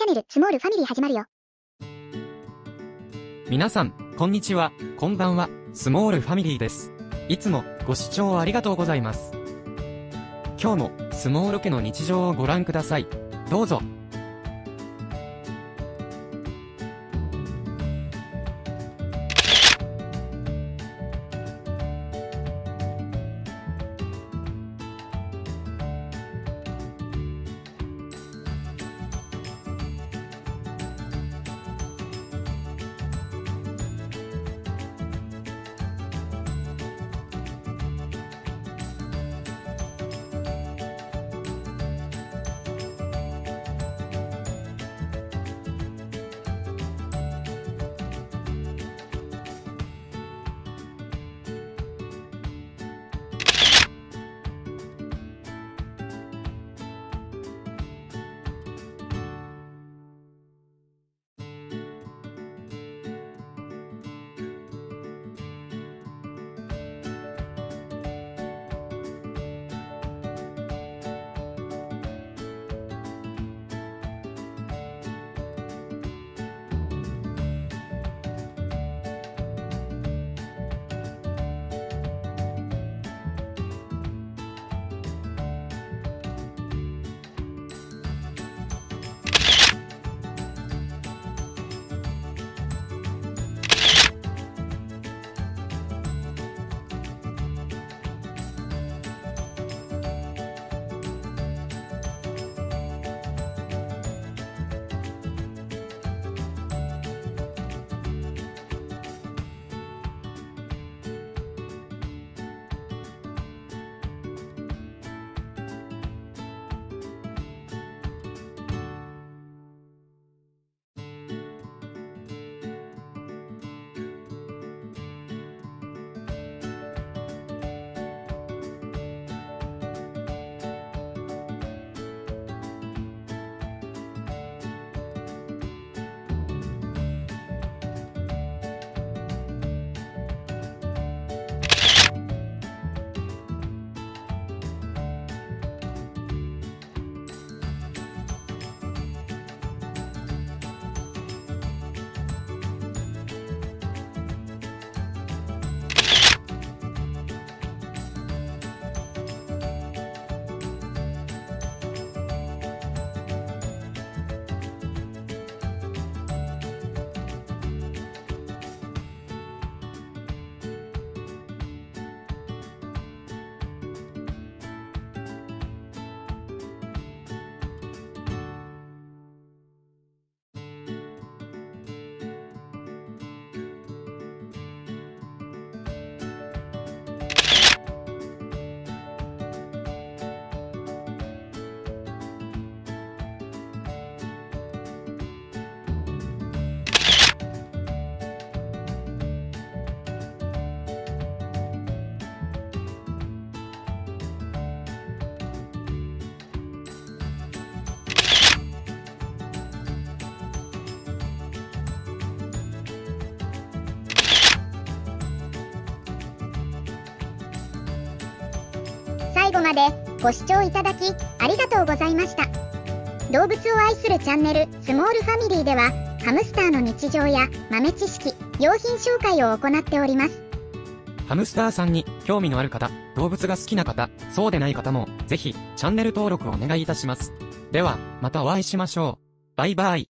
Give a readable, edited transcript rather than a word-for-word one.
チャンネル、スモールファミリー始まるよ。 皆さん、こんにちは、こんばんは、スモールファミリーです。いつもご視聴ありがとうございます。今日もスモール家の日常をご覧ください。どうぞ。 最後までご視聴いただきありがとうございました。動物を愛するチャンネル、スモールファミリーでは、ハムスターの日常や豆知識、用品紹介を行っております。 ハムスターさんに興味のある方、動物が好きな方、そうでない方も、ぜひ、チャンネル登録をお願いいたします。では、またお会いしましょう。バイバイ。